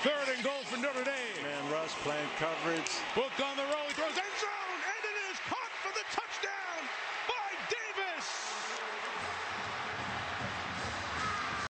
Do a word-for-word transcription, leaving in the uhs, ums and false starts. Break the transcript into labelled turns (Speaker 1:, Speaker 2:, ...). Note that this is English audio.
Speaker 1: Third and goal for Notre Dame.
Speaker 2: Man rush, playing coverage.
Speaker 1: Book on the roll. He throws end zone.